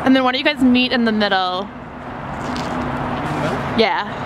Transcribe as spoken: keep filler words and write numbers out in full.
And then why don't you guys meet in the middle? In the middle? Yeah.